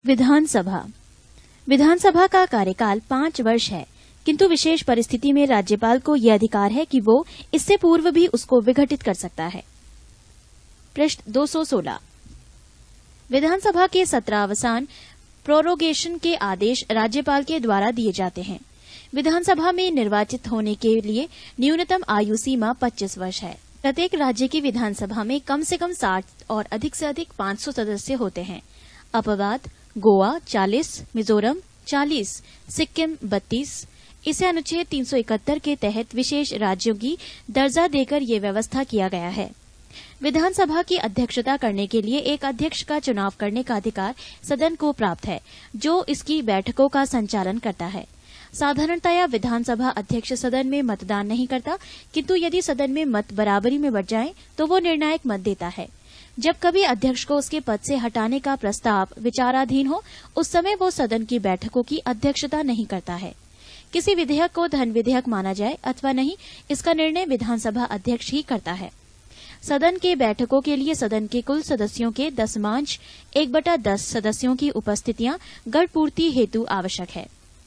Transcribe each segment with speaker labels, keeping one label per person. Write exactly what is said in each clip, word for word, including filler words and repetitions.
Speaker 1: विधानसभा विधानसभा का कार्यकाल पांच वर्ष है, किंतु विशेष परिस्थिति में राज्यपाल को यह अधिकार है कि वो इससे पूर्व भी उसको विघटित कर सकता है। पृष्ठ दो सौ सोलह। विधानसभा के सत्रावसान प्रोरोगेशन के आदेश राज्यपाल के द्वारा दिए जाते हैं। विधानसभा में निर्वाचित होने के लिए न्यूनतम आयु सीमा पच्चीस वर्ष है। प्रत्येक राज्य की विधानसभा में कम से कम साठ और अधिक से अधिक पाँच सौ सदस्य होते हैं। अपवाद गोवा चालीस, मिजोरम चालीस, सिक्किम बत्तीस। इसे अनुच्छेद तीन सौ इकहत्तर के तहत विशेष राज्यों की दर्जा देकर ये व्यवस्था किया गया है। विधानसभा की अध्यक्षता करने के लिए एक अध्यक्ष का चुनाव करने का अधिकार सदन को प्राप्त है, जो इसकी बैठकों का संचालन करता है। साधारणतया विधानसभा अध्यक्ष सदन में मतदान नहीं करता, किंतु यदि सदन में मत बराबरी में बढ़ जाएं, तो वो निर्णायक मत देता है। जब कभी अध्यक्ष को उसके पद से हटाने का प्रस्ताव विचाराधीन हो, उस समय वो सदन की बैठकों की अध्यक्षता नहीं करता है। किसी विधेयक को धन विधेयक माना जाए अथवा नहीं, इसका निर्णय विधानसभा अध्यक्ष ही करता है। सदन के बैठकों के लिए सदन के कुल सदस्यों के दसमांश एक बटा दस सदस्यों की उपस्थितियां गढ़ पूर्ति हेतु आवश्यक है।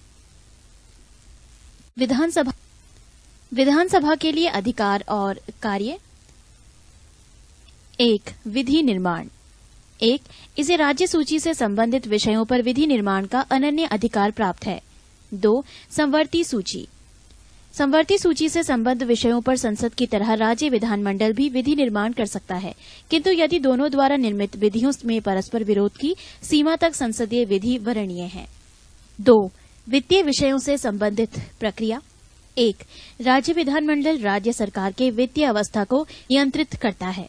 Speaker 1: विधानसभा विधानसभा के लिए अधिकार और कार्य। एक, विधि निर्माण। एक, इसे राज्य सूची से संबंधित विषयों पर विधि निर्माण का अनन्य अधिकार प्राप्त है। दो, संवर्ती सूची। संवर्ती सूची से संबद्ध विषयों पर संसद की तरह राज्य विधानमंडल भी विधि निर्माण कर सकता है, किंतु यदि दोनों द्वारा निर्मित विधियों में परस्पर विरोध की सीमा तक संसदीय विधि वर्णनीय है। दो, वित्तीय विषयों से संबंधित प्रक्रिया। एक, राज्य विधानमंडल राज्य सरकार के वित्तीय अवस्था को नियंत्रित करता है।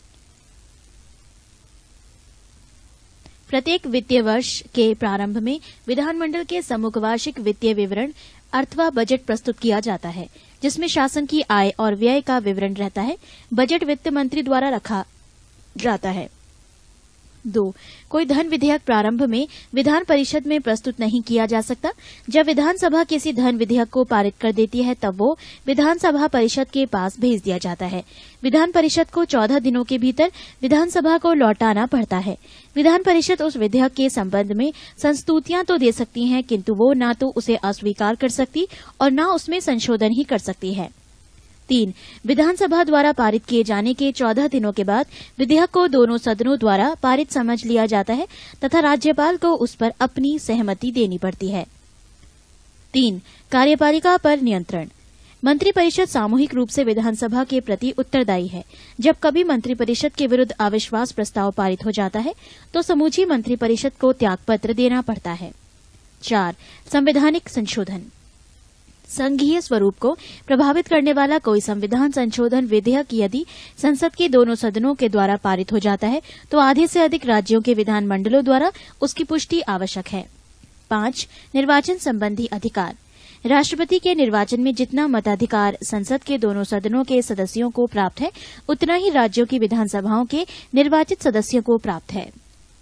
Speaker 1: प्रत्येक वित्तीय वर्ष के प्रारंभ में विधानमंडल के सम्मुख वार्षिक वित्तीय विवरण अथवा बजट प्रस्तुत किया जाता है, जिसमें शासन की आय और व्यय का विवरण रहता है। बजट वित्त मंत्री द्वारा रखा जाता है। दो, कोई धन विधेयक प्रारंभ में विधान परिषद में प्रस्तुत नहीं किया जा सकता। जब विधानसभा किसी धन विधेयक को पारित कर देती है, तब वो विधानसभा परिषद के पास भेज दिया जाता है। विधान परिषद को चौदह दिनों के भीतर विधानसभा को लौटाना पड़ता है। विधान परिषद उस विधेयक के संबंध में संस्तुतियां तो दे सकती है, किंतु वो न तो उसे अस्वीकार कर सकती और न उसमें संशोधन ही कर सकती है। तीन, विधानसभा द्वारा पारित किए जाने के चौदह दिनों के बाद विधेयक को दोनों सदनों द्वारा पारित समझ लिया जाता है तथा राज्यपाल को उस पर अपनी सहमति देनी पड़ती है। तीन, कार्यपालिका पर नियंत्रण। मंत्रिपरिषद सामूहिक रूप से विधानसभा के प्रति उत्तरदायी है। जब कभी मंत्रिपरिषद के विरुद्ध अविश्वास प्रस्ताव पारित हो जाता है, तो समूची मंत्रिपरिषद को त्यागपत्र देना पड़ता है। चार, संवैधानिक संशोधन। संघीय स्वरूप को प्रभावित करने वाला कोई संविधान संशोधन विधेयक यदि संसद के दोनों सदनों के द्वारा पारित हो जाता है, तो आधे से अधिक राज्यों के विधानमंडलों द्वारा उसकी पुष्टि आवश्यक है। पांच, निर्वाचन संबंधी अधिकार। राष्ट्रपति के निर्वाचन में जितना मताधिकार संसद के दोनों सदनों के सदस्यों को प्राप्त है, उतना ही राज्यों की विधानसभाओं के निर्वाचित सदस्यों को प्राप्त है।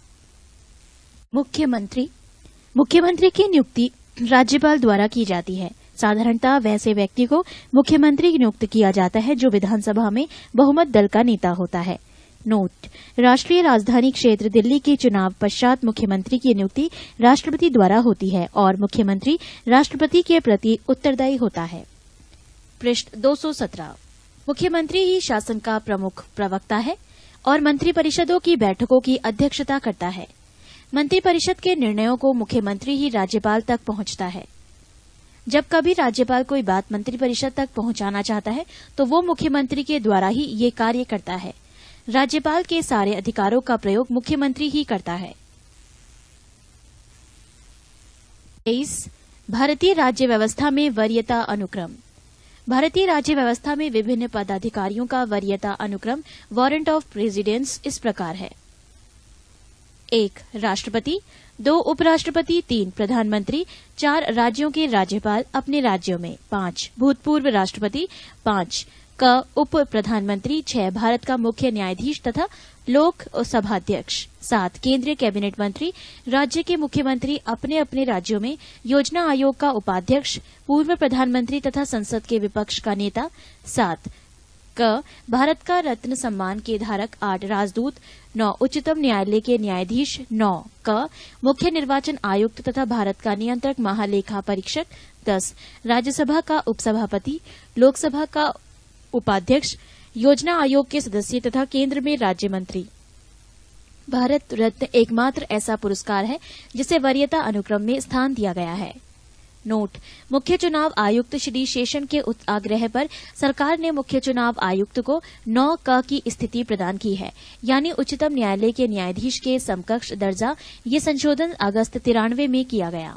Speaker 1: मुख्यमंत्री मुख्यमंत्री की नियुक्ति राज्यपाल द्वारा की जाती है। साधारणतः वैसे व्यक्ति को मुख्यमंत्री नियुक्त किया जाता है जो विधानसभा में बहुमत दल का नेता होता है। नोट, राष्ट्रीय राजधानी क्षेत्र दिल्ली के चुनाव पश्चात मुख्यमंत्री की नियुक्ति राष्ट्रपति द्वारा होती है और मुख्यमंत्री राष्ट्रपति के प्रति उत्तरदायी होता है। पृष्ठ दो सौ सत्रह। मुख्यमंत्री ही शासन का प्रमुख प्रवक्ता है और मंत्रिपरिषदों की बैठकों की अध्यक्षता करता है। मंत्रिपरिषद के निर्णयों को मुख्यमंत्री ही राज्यपाल तक पहुंचता है। जब कभी राज्यपाल कोई बात मंत्रिपरिषद तक पहुंचाना चाहता है, तो वो मुख्यमंत्री के द्वारा ही ये कार्य करता है। राज्यपाल के सारे अधिकारों का प्रयोग मुख्यमंत्री ही करता है। तेईस, भारतीय राज्य व्यवस्था में वरीयता अनुक्रम। भारतीय राज्य व्यवस्था में विभिन्न पदाधिकारियों का वरीयता अनुक्रम वारंट ऑफ प्रेसिडेंस इस प्रकार है। एक, राष्ट्रपति। दो, उपराष्ट्रपति। तीन, प्रधानमंत्री। चार, राज्यों के राज्यपाल अपने राज्यों में। पांच, भूतपूर्व राष्ट्रपति। पांच, क उप प्रधानमंत्री। छह, भारत का मुख्य न्यायाधीश तथा लोक सभाध्यक्ष। सात, केंद्रीय कैबिनेट मंत्री। राज्य के मुख्यमंत्री अपने अपने राज्यों में योजना आयोग का उपाध्यक्ष, पूर्व प्रधानमंत्री तथा संसद के विपक्ष का नेता। सात, क भारत का रत्न सम्मान के धारक आठ राजदूत। नौ उच्चतम न्यायालय के न्यायाधीश। नौ क मुख्य निर्वाचन आयुक्त तथा भारत का नियंत्रक महालेखा परीक्षक। दस राज्यसभा का उपसभापति, लोकसभा का उपाध्यक्ष, योजना आयोग के सदस्य तथा केंद्र में राज्य मंत्री। भारत रत्न एकमात्र ऐसा पुरस्कार है जिसे वरीयता अनुक्रम में स्थान दिया गया है। नोट: मुख्य चुनाव आयुक्त श्री शेषन के आग्रह पर सरकार ने मुख्य चुनाव आयुक्त को नौ क की स्थिति प्रदान की है, यानी उच्चतम न्यायालय के न्यायाधीश के समकक्ष दर्जा। ये संशोधन अगस्त तिरानवे में किया गया।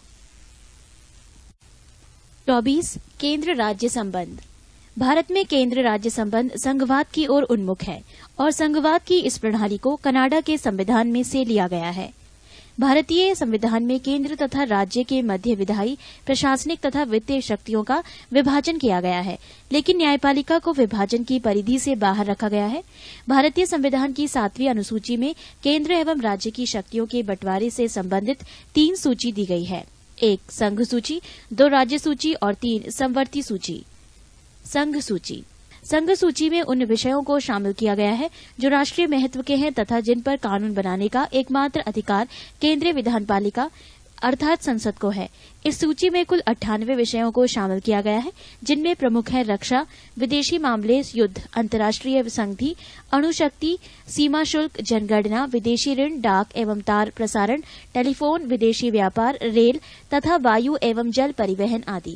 Speaker 1: चौबीस केंद्र राज्य संबंध। भारत में केंद्र राज्य संबंध संघवाद की ओर उन्मुख है और संघवाद की इस प्रणाली को कनाडा के संविधान में से लिया गया है। भारतीय संविधान में केंद्र तथा राज्य के मध्य विधायी, प्रशासनिक तथा वित्तीय शक्तियों का विभाजन किया गया है, लेकिन न्यायपालिका को विभाजन की परिधि से बाहर रखा गया है। भारतीय संविधान की सातवीं अनुसूची में केंद्र एवं राज्य की शक्तियों के बंटवारे से संबंधित तीन सूची दी गई है। एक संघ सूची, दो राज्य सूची और तीन समवर्ती सूची। संघ सूची संघ सूची में उन विषयों को शामिल किया गया है जो राष्ट्रीय महत्व के हैं तथा जिन पर कानून बनाने का एकमात्र अधिकार केंद्रीय विधानपालिका अर्थात संसद को है। इस सूची में कुल अट्ठानवे विषयों को शामिल किया गया है, जिनमें प्रमुख है रक्षा, विदेशी मामले, युद्ध, अंतर्राष्ट्रीय संधि, अणुशक्ति, सीमा शुल्क, जनगणना, विदेशी ऋण, डाक एवं तार प्रसारण, टेलीफोन, विदेशी व्यापार, रेल तथा वायु एवं जल परिवहन आदि।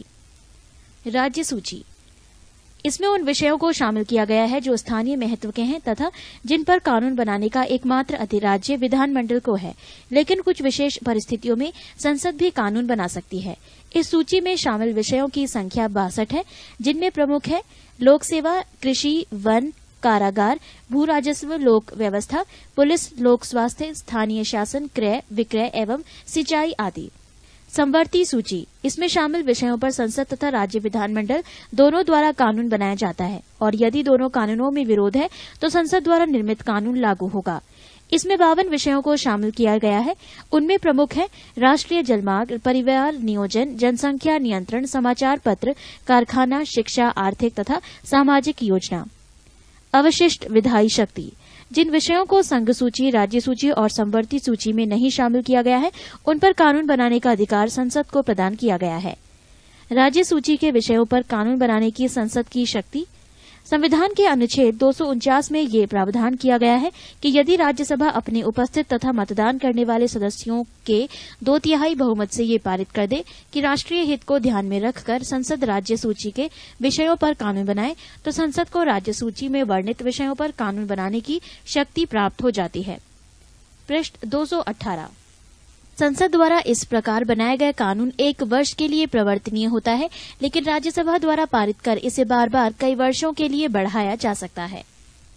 Speaker 1: राज्य सूची इसमें उन विषयों को शामिल किया गया है जो स्थानीय महत्व के हैं तथा जिन पर कानून बनाने का एकमात्र अधिराज्य विधानमंडल को है, लेकिन कुछ विशेष परिस्थितियों में संसद भी कानून बना सकती है। इस सूची में शामिल विषयों की संख्या बासठ है, जिनमें प्रमुख है लोक सेवा, कृषि, वन, कारागार, भू राजस्व, लोक व्यवस्था, पुलिस, लोक स्वास्थ्य, स्थानीय शासन, क्रय विक्रय एवं सिंचाई आदि। समवर्ती सूची इसमें शामिल विषयों पर संसद तथा राज्य विधानमंडल दोनों द्वारा कानून बनाया जाता है और यदि दोनों कानूनों में विरोध है तो संसद द्वारा निर्मित कानून लागू होगा। इसमें बावन विषयों को शामिल किया गया है। उनमें प्रमुख है राष्ट्रीय जलमार्ग, परिवार नियोजन, जनसंख्या नियंत्रण, समाचार पत्र, कारखाना, शिक्षा, आर्थिक तथा सामाजिक योजना। अवशिष्ट विधायी शक्ति जिन विषयों को संघ सूची, राज्य सूची और समवर्ती सूची में नहीं शामिल किया गया है, उन पर कानून बनाने का अधिकार संसद को प्रदान किया गया है। राज्य सूची के विषयों पर कानून बनाने की संसद की शक्ति। संविधान के अनुच्छेद दो सौ उनचास में ये प्रावधान किया गया है कि यदि राज्यसभा अपने उपस्थित तथा मतदान करने वाले सदस्यों के दो तिहाई बहुमत से ये पारित कर दे कि राष्ट्रीय हित को ध्यान में रखकर संसद राज्य सूची के विषयों पर कानून बनाए, तो संसद को राज्य सूची में वर्णित विषयों पर कानून बनाने की शक्ति प्राप्त हो जाती है। पृष्ठ दो सौ अठारह संसद द्वारा इस प्रकार बनाया गया कानून एक वर्ष के लिए प्रवर्तनीय होता है, लेकिन राज्यसभा द्वारा पारित कर इसे बार बार कई वर्षों के लिए बढ़ाया जा सकता है।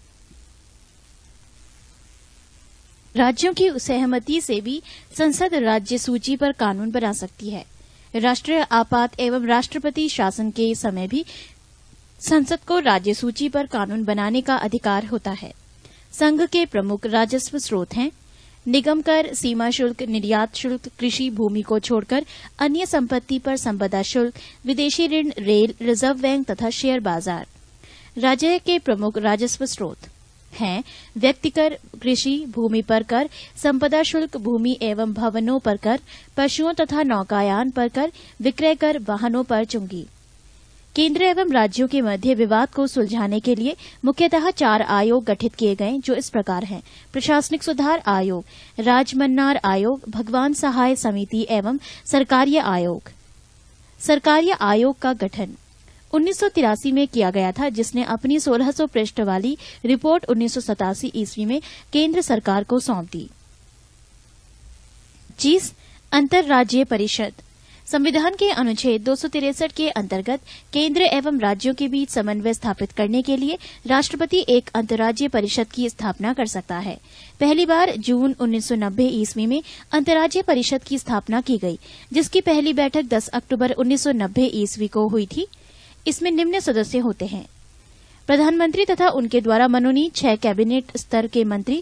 Speaker 1: राज्यों की सहमति से भी संसद राज्य सूची पर कानून बना सकती है। राष्ट्रीय आपात एवं राष्ट्रपति शासन के समय भी संसद को राज्य सूची पर कानून बनाने का अधिकार होता है। संघ के प्रमुख राजस्व स्रोत हैं निगम कर, सीमा शुल्क, निर्यात शुल्क, कृषि भूमि को छोड़कर अन्य संपत्ति पर संपदा शुल्क, विदेशी ऋण, रेल, रिजर्व बैंक तथा शेयर बाजार। राज्य के प्रमुख राजस्व स्रोत हैं व्यक्ति कर, कृषि भूमि पर कर, संपदा शुल्क, भूमि एवं भवनों पर कर, पशुओं तथा नौकायान पर कर, विक्रय कर, वाहनों पर चुंगी। केंद्र एवं राज्यों के मध्य विवाद को सुलझाने के लिए मुख्यतः चार आयोग गठित किए गए, जो इस प्रकार हैं: प्रशासनिक सुधार आयोग, राजमन्नार आयोग, भगवान सहाय समिति एवं सरकारीय आयोग। सरकारीय आयोग का गठन उन्नीस सौ तिरासी में किया गया था, जिसने अपनी सोलह सौ पृष्ठ वाली रिपोर्ट उन्नीस सौ सतासी ईस्वी में केंद्र सरकार को सौंप दी। पच्चीस अंतर्राज्यीय परिषद संविधान के अनुच्छेद दो सौ तिरसठ के अंतर्गत केंद्र एवं राज्यों के बीच समन्वय स्थापित करने के लिए राष्ट्रपति एक अंतर्राज्यीय परिषद की स्थापना कर सकता है। पहली बार जून उन्नीस सौ नब्बे ईस्वी में अंतर्राज्यीय परिषद की स्थापना की गई, जिसकी पहली बैठक दस अक्टूबर उन्नीस सौ नब्बे ईस्वी को हुई थी। इसमें निम्न सदस्य होते हैं: प्रधानमंत्री तथा उनके द्वारा मनोनीत छह कैबिनेट स्तर के मंत्री,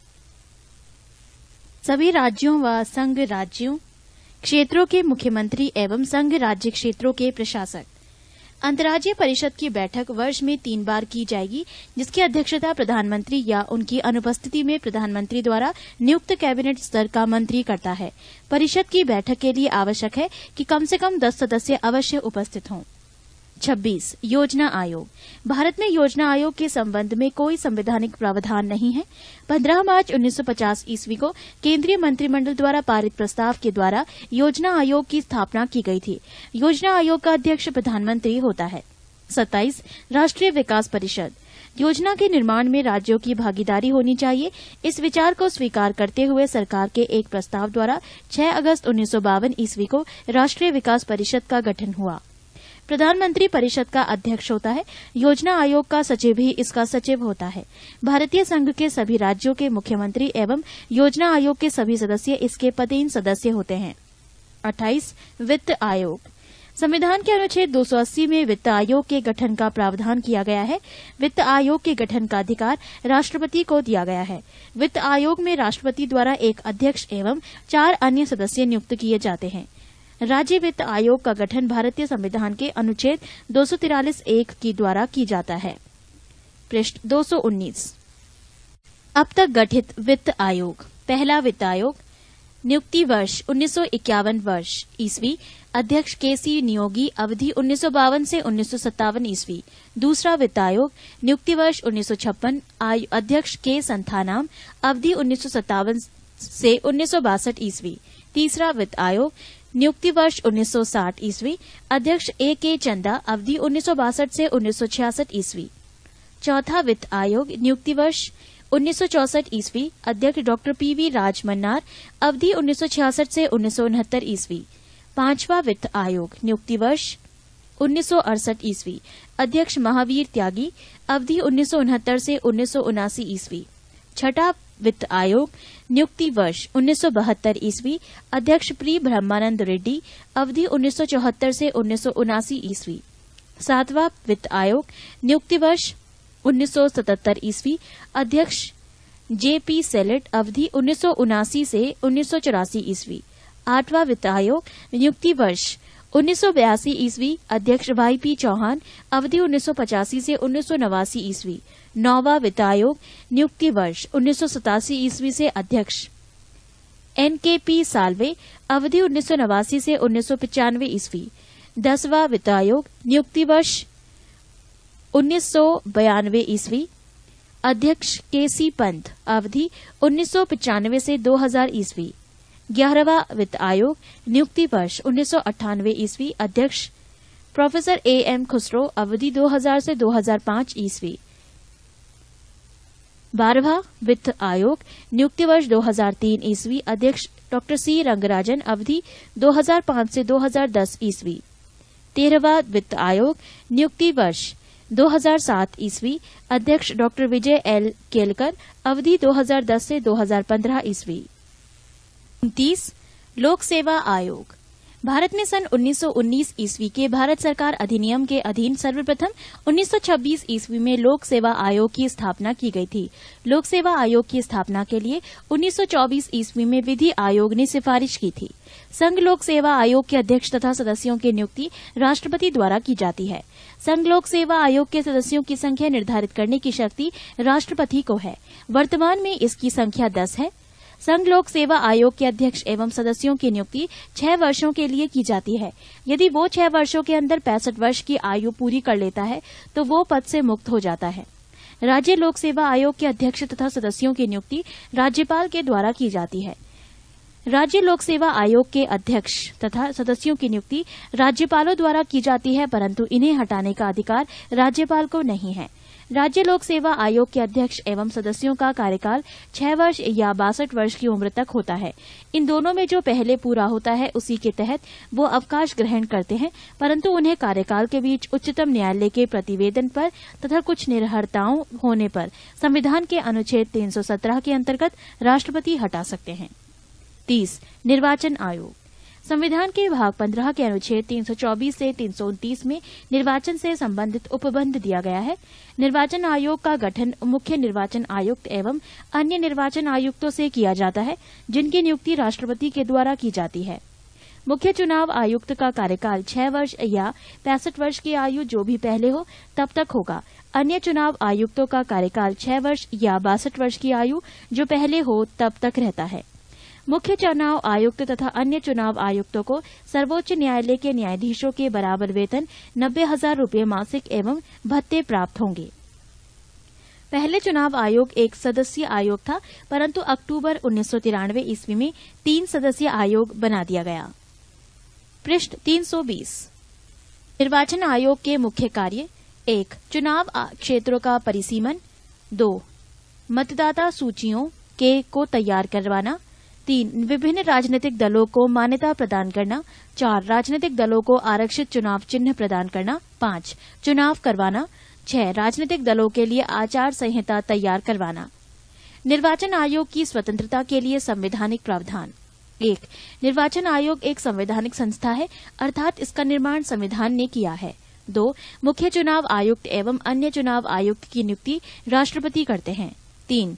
Speaker 1: सभी राज्यों व संघ राज्यों क्षेत्रों के मुख्यमंत्री एवं संघ राज्य क्षेत्रों के प्रशासक। अंतर्राज्यीय परिषद की बैठक वर्ष में तीन बार की जाएगी, जिसकी अध्यक्षता प्रधानमंत्री या उनकी अनुपस्थिति में प्रधानमंत्री द्वारा नियुक्त कैबिनेट स्तर का मंत्री करता है। परिषद की बैठक के लिए आवश्यक है कि कम से कम दस सदस्य अवश्य उपस्थित हों। छब्बीस योजना आयोग। भारत में योजना आयोग के संबंध में कोई संवैधानिक प्रावधान नहीं है। पंद्रह मार्च उन्नीस सौ पचास ईस्वी को केंद्रीय मंत्रिमंडल द्वारा पारित प्रस्ताव के द्वारा योजना आयोग की स्थापना की गई थी। योजना आयोग का अध्यक्ष प्रधानमंत्री होता है। सत्ताईस राष्ट्रीय विकास परिषद। योजना के निर्माण में राज्यों की भागीदारी होनी चाहिए। इस विचार को स्वीकार करते हुए सरकार के एक प्रस्ताव द्वारा छह अगस्त उन्नीस सौ बावन ईस्वी को राष्ट्रीय विकास परिषद का गठन हुआ। प्रधानमंत्री परिषद का अध्यक्ष होता है। योजना आयोग का सचिव भी इसका सचिव होता है। भारतीय संघ के सभी राज्यों के मुख्यमंत्री एवं योजना आयोग के सभी सदस्य इसके पदेन सदस्य होते हैं। अट्ठाईस वित्त आयोग। संविधान के अनुच्छेद दो सौ अस्सी में वित्त आयोग के गठन का प्रावधान किया गया है। वित्त आयोग के गठन का अधिकार राष्ट्रपति को दिया गया है। वित्त आयोग में राष्ट्रपति द्वारा एक अध्यक्ष एवं चार अन्य सदस्य नियुक्त किए जाते हैं। राज्य वित्त आयोग का गठन भारतीय संविधान के अनुच्छेद दो सौ तिरालीस एक की द्वारा की जाता है। पृष्ठ दो सौ उन्नीस। अब तक गठित वित्त आयोग। पहला वित्त आयोग। नियुक्ति वर्ष उन्नीस सौ इक्यावन वर्ष ईस्वी। अध्यक्ष के सी नियोगी। अवधि उन्नीस सौ बावन से उन्नीस सौ सत्तावन ईस्वी। दूसरा वित्त आयोग। नियुक्ति वर्ष उन्नीस सौ छप्पन। अध्यक्ष के संथानाम। अवधि उन्नीस सौ सत्तावन से उन्नीस सौ बासठ ईस्वी। तीसरा वित्त आयोग। नियुक्ति वर्ष उन्नीस सौ साठ ईस्वी। अध्यक्ष ए के चंदा। अवधि उन्नीस सौ बासठ से उन्नीस सौ छियासठ ईस्वी। चौथा वित्त आयोग। नियुक्ति वर्ष उन्नीस सौ चौसठ ईस्वी। अध्यक्ष doctor P V Raj Mannar. अवधि उन्नीस सौ छियासठ से उन्नीस सौ उनहत्तर ईस्वी। पांचवा वित्त आयोग। नियुक्ति वर्ष उन्नीस सौ अड़सठ ईस्वी। अध्यक्ष महावीर त्यागी। अवधि उन्नीस सौ उनहत्तर से उन्नीस सौ उनासी ईस्वी। छठा वित्त आयोग। नियुक्ति वर्ष उन्नीस सौ बहत्तर ईस्वी। अध्यक्ष प्री ब्रह्मानंद रेड्डी। अवधि उन्नीस सौ चौहत्तर से उन्नीस सौ उनासी ईस्वी। सातवां वित्त आयोग। नियुक्ति वर्ष उन्नीस सौ सतहत्तर ईस्वी। अध्यक्ष जे पी सेलेट। अवधि उन्नीस सौ उनासी से उन्नीस सौ चौरासी ईस्वी। आठवां वित्त आयोग। नियुक्ति वर्ष उन्नीस सौ बयासी ईस्वी। अध्यक्ष वाई पी चौहान। अवधि उन्नीस सौ पचासी से उन्नीस सौ नवासी ईस्वी। नौवां वित्त आयोग। नियुक्ति वर्ष उन्नीस सौ सतासी ईस्वी से अध्यक्ष एन के पी साल्वे। अवधि उन्नीस सौ नवासी से उन्नीस सौ पचानवे ईस्वी। दसवां वित्त आयोग। नियुक्ति वर्ष उन्नीस सौ बयानवे ईस्वी। अध्यक्ष के सी पंत। अवधि उन्नीस सौ पचानवे से दो हजार ईस्वी। ग्यारहवां वित्त आयोग। नियुक्ति वर्ष उन्नीस सौ अट्ठानवे ईस्वी। अध्यक्ष प्रोफेसर ए एम खुसरो। अवधि दो हजार से दो हजार पांच ईस्वी। बारहवां वित्त आयोग। नियुक्ति वर्ष दो हजार तीन ईस्वी। अध्यक्ष डॉक्टर सी रंगराजन। अवधि दो हजार पांच से दो हजार दस ईस्वी। तेरहवां वित्त आयोग। नियुक्ति वर्ष दो हजार सात ईस्वी। अध्यक्ष डॉक्टर विजय एल केलकर। अवधि दो हजार दस से दो हजार पंद्रह ईस्वी। उनतीस लोक सेवा आयोग। भारत में सन उन्नीस सौ उन्नीस ईस्वी के भारत सरकार अधिनियम के अधीन सर्वप्रथम उन्नीस सौ छब्बीस ईस्वी में लोक सेवा आयोग की स्थापना की गई थी। लोक सेवा आयोग की स्थापना के लिए उन्नीस सौ चौबीस ईस्वी में विधि आयोग ने सिफारिश की थी। संघ लोक सेवा आयोग के अध्यक्ष तथा सदस्यों की नियुक्ति राष्ट्रपति द्वारा की जाती है। संघ लोक सेवा आयोग के सदस्यों की संख्या निर्धारित करने की शक्ति राष्ट्रपति को है। वर्तमान में इसकी संख्या दस है। संघ लोक सेवा आयोग के अध्यक्ष एवं सदस्यों की नियुक्ति छह वर्षों के लिए की जाती है। यदि वो छह वर्षों के अंदर पैंसठ वर्ष की आयु पूरी कर लेता है तो वो पद से मुक्त हो जाता है। राज्य लोक सेवा आयोग के अध्यक्ष तथा सदस्यों की नियुक्ति राज्यपाल के द्वारा की जाती है। राज्य लोक सेवा आयोग के अध्यक्ष तथा सदस्यों की नियुक्ति राज्यपालों द्वारा की जाती है, परंतु इन्हें हटाने का अधिकार राज्यपाल को नहीं है। राज्य लोक सेवा आयोग के अध्यक्ष एवं सदस्यों का कार्यकाल छह वर्ष या बासठ वर्ष की उम्र तक होता है। इन दोनों में जो पहले पूरा होता है उसी के तहत वो अवकाश ग्रहण करते हैं, परंतु उन्हें कार्यकाल के बीच उच्चतम न्यायालय के प्रतिवेदन पर तथा कुछ निर्भरताओं होने पर संविधान के अनुच्छेद तीन सौ सत्रह के अंतर्गत राष्ट्रपति हटा सकते हैं। तीस निर्वाचन आयोग। संविधान के भाग पंद्रह के अनुच्छेद तीन सौ चौबीस से तीन सौ उनतीस में निर्वाचन से संबंधित उपबंध दिया गया है। निर्वाचन आयोग का गठन मुख्य निर्वाचन आयुक्त एवं अन्य निर्वाचन आयुक्तों से किया जाता है, जिनकी नियुक्ति राष्ट्रपति के द्वारा की जाती है। मुख्य चुनाव आयुक्त का कार्यकाल छह वर्ष या पैंसठ वर्ष की आयु जो भी पहले हो तब तक होगा। अन्य चुनाव आयुक्तों का कार्यकाल छह वर्ष या बासठ वर्ष की आयु जो पहले हो तब तक रहता है। मुख्य चुनाव आयुक्त तथा अन्य चुनाव आयुक्तों को सर्वोच्च न्यायालय के न्यायाधीशों के बराबर वेतन नब्बे हजार रूपये मासिक एवं भत्ते प्राप्त होंगे। पहले चुनाव आयोग एक सदस्यीय आयोग था, परंतु अक्टूबर उन्नीस सौ तिरानवे ईस्वी में तीन सदस्यीय आयोग बना दिया गया। पृष्ठ तीन सौ बीस। निर्वाचन आयोग के मुख्य कार्य: एक, चुनाव क्षेत्रों का परिसीमन। दो, मतदाता सूचियों के को तैयार करवाना। तीन, विभिन्न राजनीतिक दलों को मान्यता प्रदान करना। चार, राजनीतिक दलों को आरक्षित चुनाव चिन्ह प्रदान करना। पांच, चुनाव करवाना। छह, राजनीतिक दलों के लिए आचार संहिता तैयार करवाना। निर्वाचन आयोग की स्वतंत्रता के लिए संवैधानिक प्रावधान: एक, निर्वाचन आयोग एक संवैधानिक संस्था है, अर्थात इसका निर्माण संविधान ने किया है। दो, मुख्य चुनाव आयुक्त एवं अन्य चुनाव आयुक्त की नियुक्ति राष्ट्रपति करते हैं। तीन,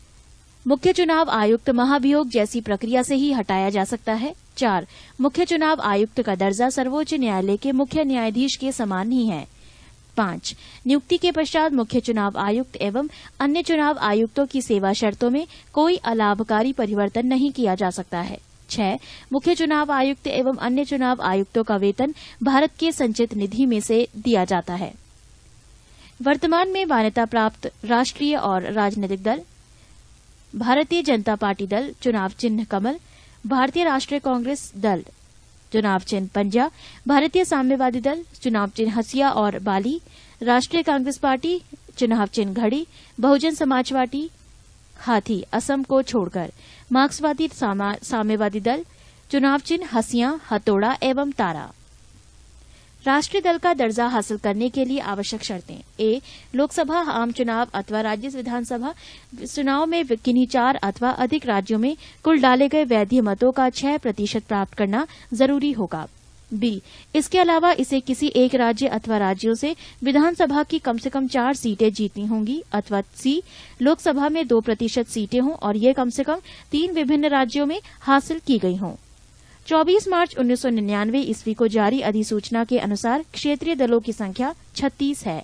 Speaker 1: मुख्य चुनाव आयुक्त महाभियोग जैसी प्रक्रिया से ही हटाया जा सकता है। चार, मुख्य चुनाव आयुक्त का दर्जा सर्वोच्च न्यायालय के मुख्य न्यायाधीश के समान ही है। पांच, नियुक्ति के पश्चात मुख्य चुनाव आयुक्त एवं अन्य चुनाव आयुक्तों की सेवा शर्तों में कोई अलाभकारी परिवर्तन नहीं किया जा सकता है। छह, मुख्य चुनाव आयुक्त एवं अन्य चुनाव आयुक्तों का वेतन भारत के संचित निधि में से दिया जाता है। वर्तमान में मान्यता प्राप्त राष्ट्रीय और राजनीतिक दल: भारतीय जनता पार्टी दल, चुनाव चिन्ह कमल। भारतीय राष्ट्रीय कांग्रेस दल, चुनाव चिन्ह पंजा। भारतीय साम्यवादी दल, चुनाव चिन्ह हसिया और बाली। राष्ट्रीय कांग्रेस पार्टी, चुनाव चिन्ह घड़ी। बहुजन समाज पार्टी, हाथी असम को छोड़कर। मार्क्सवादी साम्यवादी दल, चुनाव चिन्ह हसिया, हथौड़ा एवं तारा। राष्ट्रीय दल का दर्जा हासिल करने के लिए आवश्यक शर्तें: ए, लोकसभा आम चुनाव अथवा राज्य विधानसभा चुनाव में किन्हीं चार अथवा अधिक राज्यों में कुल डाले गए वैध मतों का छह प्रतिशत प्राप्त करना जरूरी होगा। बी, इसके अलावा इसे किसी एक राज्य अथवा राज्यों से विधानसभा की कम से कम चार सीटें जीतनी होंगी। अथवा सी, लोकसभा में दो प्रतिशत सीटें हों और ये कम से कम तीन विभिन्न राज्यों में हासिल की गई हों। चौबीस मार्च उन्नीस सौ निन्यानवे ईस्वी को जारी अधिसूचना के अनुसार क्षेत्रीय दलों की संख्या छत्तीस है।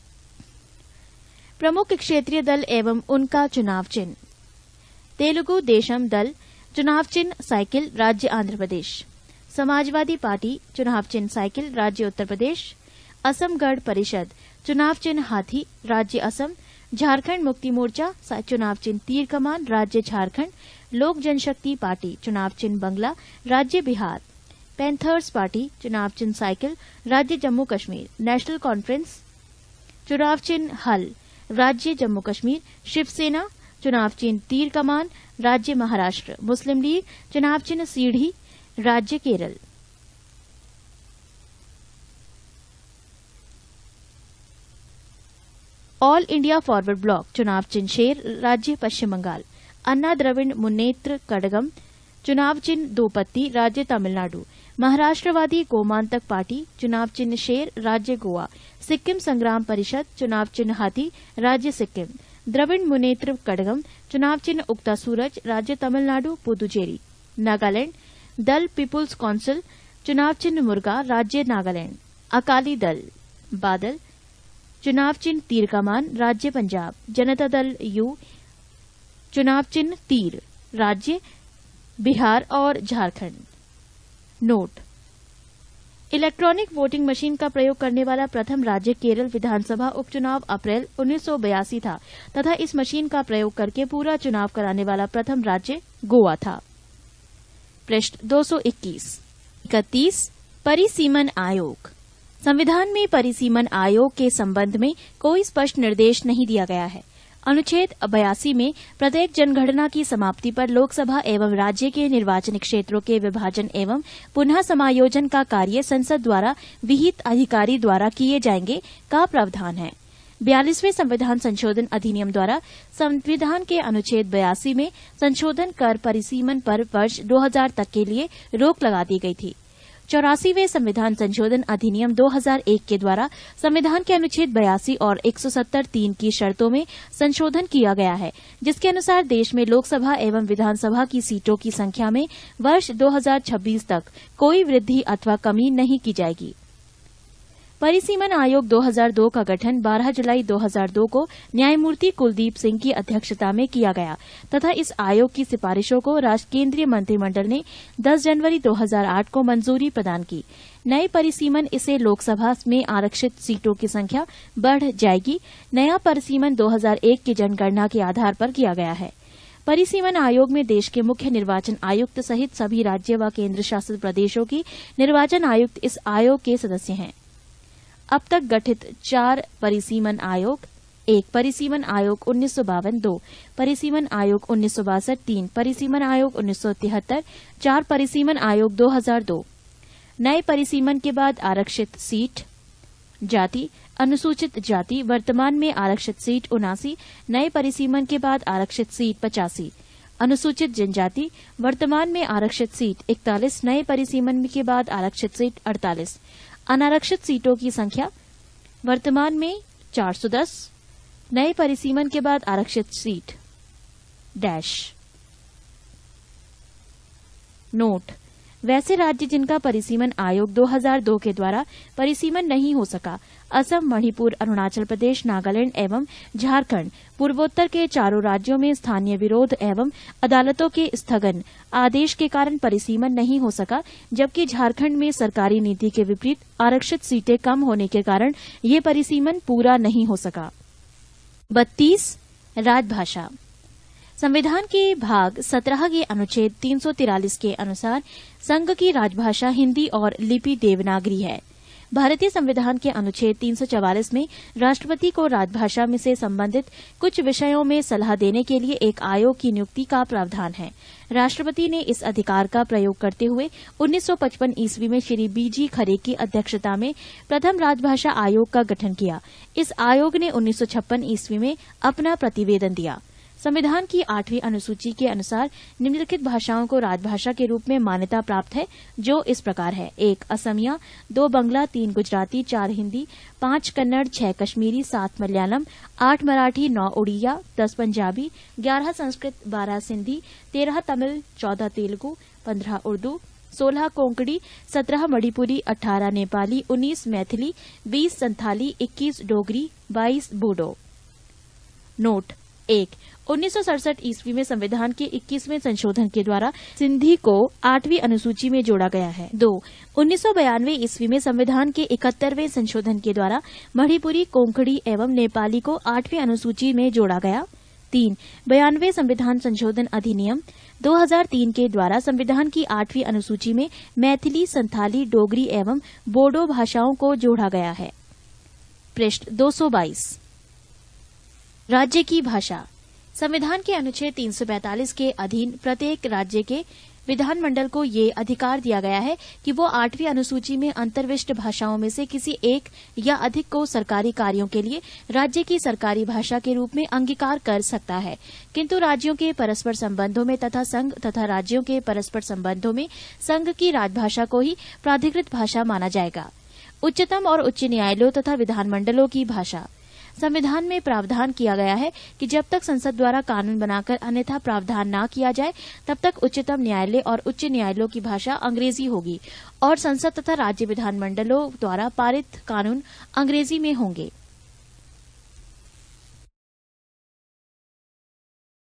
Speaker 1: प्रमुख क्षेत्रीय दल एवं उनका चुनाव चिन्ह: तेलुगु देशम दल, चुनाव चिन्ह साइकिल, राज्य आंध्र प्रदेश। समाजवादी पार्टी, चुनाव चिन्ह साइकिल, राज्य उत्तर प्रदेश। असम गण परिषद, चुनाव चिन्ह हाथी, राज्य असम। झारखंड मुक्ति मोर्चा, चुनाव चिन्ह तीर कमान, राज्य झारखंड। लोक जनशक्ति पार्टी, चुनाव चिन्ह बंगला, राज्य बिहार। पैंथर्स पार्टी, चुनाव चिन्ह साइकिल, राज्य जम्मू कश्मीर। नेशनल कॉन्फ्रेंस, चुनाव चिन्ह हल, राज्य जम्मू कश्मीर। शिवसेना, चुनाव चिन्ह तीर कमान, राज्य महाराष्ट्र। मुस्लिम लीग, चुनाव चिन्ह सीढ़ी, राज्य Kerala. All India forward bloc, चुनाव चिन्ह शेर, राज्य पश्चिम बंगाल। अन्ना द्रविड़ मुन्नेत्र कड़गम, चुनाव चिन्ह दो पत्ती, राज्य तमिलनाडु। महाराष्ट्रवादी गोमांतक पार्टी, चुनाव चिन्ह शेर, राज्य गोवा। सिक्किम संग्राम परिषद, चुनाव चिन्ह हाथी, राज्य सिक्किम। द्रविड़ मुन्नेत्र कड़गम, चुनाव चिन्ह उगता सूरज, राज्य तमिलनाडु पुदुचेरी। नागालैंड, दल पीपुल्स काउंसिल, चुनाव चिन्ह मुर्गा, राज्य नागालैंड। अकाली दल बादल, चुनाव चिन्ह तीर कमान, राज्य पंजाब। जनता दल यू, चुनाव चिन्ह तीर, राज्य बिहार और Jharkhand. Note: electronic voting machine का प्रयोग करने वाला प्रथम राज्य केरल विधानसभा उपचुनाव अप्रैल उन्नीस सौ बयासी था तथा इस मशीन का प्रयोग करके पूरा चुनाव कराने वाला प्रथम राज्य गोवा था। पृष्ठ दो सौ इक्कीस। इकतीस। परिसीमन आयोग। संविधान में परिसीमन आयोग के संबंध में कोई स्पष्ट निर्देश नहीं दिया गया है। अनुच्छेद बयासी में प्रत्येक जनगणना की समाप्ति पर लोकसभा एवं राज्य के निर्वाचनिक क्षेत्रों के विभाजन एवं पुनः समायोजन का कार्य संसद द्वारा विहित अधिकारी द्वारा किए जाएंगे का प्रावधान है। बयालीसवें संविधान संशोधन अधिनियम द्वारा संविधान के अनुच्छेद बयासी में संशोधन कर परिसीमन पर वर्ष दो हजार तक के लिए रोक लगा दी गई थी। चौरासीवें संविधान संशोधन अधिनियम दो हज़ार एक के द्वारा संविधान के अनुच्छेद बयासी और एक सौ सत्तर तीन की शर्तों में संशोधन किया गया है, जिसके अनुसार देश में लोकसभा एवं विधानसभा की सीटों की संख्या में वर्ष दो हज़ार छब्बीस तक कोई वृद्धि अथवा कमी नहीं की जाएगी। परिसीमन आयोग दो हज़ार दो का गठन बारह जुलाई दो हज़ार दो को न्यायमूर्ति कुलदीप सिंह की अध्यक्षता में किया गया तथा इस आयोग की सिफारिशों को राष्ट्र केंद्रीय मंत्रिमंडल ने दस जनवरी दो हज़ार आठ को मंजूरी प्रदान की। नए परिसीमन इसे लोकसभा में आरक्षित सीटों की संख्या बढ़ जाएगी। नया परिसीमन दो हज़ार एक की जनगणना के आधार पर किया गया है। परिसीमन आयोग में देश के मुख्य निर्वाचन आयुक्त सहित सभी राज्य व केंद्र शासित प्रदेशों की निर्वाचन आयुक्त इस आयोग के सदस्य हैं। अब तक गठित चार परिसीमन आयोग: एक परिसीमन आयोग उन्नीस सौ बावन, दो परिसीमन आयोग उन्नीस सौ बासठ, तीन परिसीमन आयोग उन्नीस सौ तिहत्तर, चार परिसीमन आयोग दो हज़ार दो। नए परिसीमन के बाद आरक्षित सीट: जाति अनुसूचित जाति वर्तमान में आरक्षित सीट उनासी, नए परिसीमन के बाद आरक्षित सीट पचासी। अनुसूचित जनजाति वर्तमान में आरक्षित सीट इकतालीस, नए परिसीमन के बाद आरक्षित सीट अड़तालीस। अनारक्षित सीटों की संख्या वर्तमान में चार सौ दस, नए परिसीमन के बाद आरक्षित सीट डैश। नोट: वैसे राज्य जिनका परिसीमन आयोग दो हज़ार दो के द्वारा परिसीमन नहीं हो सका, असम, मणिपुर, अरुणाचल प्रदेश, नागालैंड एवं झारखंड, पूर्वोत्तर के चारों राज्यों में स्थानीय विरोध एवं अदालतों के स्थगन आदेश के कारण परिसीमन नहीं हो सका, जबकि झारखंड में सरकारी नीति के विपरीत आरक्षित सीटें कम होने के कारण ये परिसीमन पूरा नहीं हो सका। बत्तीस राजभाषा। संविधान के भाग सत्रह के अनुच्छेद तीन सौ तिरालीस के अनुसार संघ की राजभाषा हिंदी और लिपि देवनागरी है। भारतीय संविधान के अनुच्छेद तीन सौ चवालीस में राष्ट्रपति को राजभाषा में से संबंधित कुछ विषयों में सलाह देने के लिए एक आयोग की नियुक्ति का प्रावधान है। राष्ट्रपति ने इस अधिकार का प्रयोग करते हुए उन्नीस सौ पचपन ईस्वी में श्री बीजी खरे की अध्यक्षता में प्रथम राजभाषा आयोग का गठन किया। इस आयोग ने उन्नीस सौ छप्पन ईस्वी में अपना प्रतिवेदन दिया। संविधान की आठवीं अनुसूची के अनुसार निम्नलिखित भाषाओं को राजभाषा के रूप में मान्यता प्राप्त है, जो इस प्रकार है: एक असमिया, दो बंगला, तीन गुजराती, चार हिंदी, पांच कन्नड़, छह कश्मीरी, सात मलयालम, आठ मराठी, नौ उड़िया, दस पंजाबी, ग्यारह संस्कृत, बारह सिंधी, तेरह तमिल, चौदह तेलुगु, पंद्रह उर्दू, सोलह कोंकणी, सत्रह मणिपुरी, अठारह नेपाली, उन्नीस मैथिली, बीस संथाली, इक्कीस डोगरी, बाईस बोडो। नोट: एक उन्नीस सौ सड़सठ ईस्वी में संविधान के इक्कीसवें संशोधन के द्वारा सिंधी को आठवीं अनुसूची में जोड़ा गया है। दो उन्नीस सौ बयानवे ईस्वी में संविधान के इकहत्तरवें संशोधन के द्वारा मणिपुरी, कोंकणी एवं नेपाली को आठवीं अनुसूची में जोड़ा गया। तीन बयानवे संविधान संशोधन अधिनियम दो हज़ार तीन के द्वारा संविधान की आठवीं अनुसूची में मैथिली, संथाली, डोगरी एवं बोडो भाषाओं को जोड़ा गया है। पृष्ठ दो सौ बाईस। राज्य की भाषा। संविधान के अनुच्छेद तीन सौ पैंतालीस के अधीन प्रत्येक राज्य के विधानमंडल को ये अधिकार दिया गया है कि वो आठवीं अनुसूची में अंतर्विष्ट भाषाओं में से किसी एक या अधिक को सरकारी कार्यों के लिए राज्य की सरकारी भाषा के रूप में अंगीकार कर सकता है, किंतु राज्यों के परस्पर संबंधों में तथा संघ तथा राज्यों के परस्पर संबंधों में संघ की राजभाषा को ही प्राधिकृत भाषा माना जाएगा। उच्चतम और उच्च न्यायालयों तथा विधानमंडलों की भाषा। संविधान में प्रावधान किया गया है कि जब तक संसद द्वारा कानून बनाकर अन्यथा प्रावधान न किया जाए, तब तक उच्चतम न्यायालय और उच्च न्यायालयों की भाषा अंग्रेजी होगी और संसद तथा राज्य विधानमंडलों द्वारा पारित कानून अंग्रेजी में होंगे।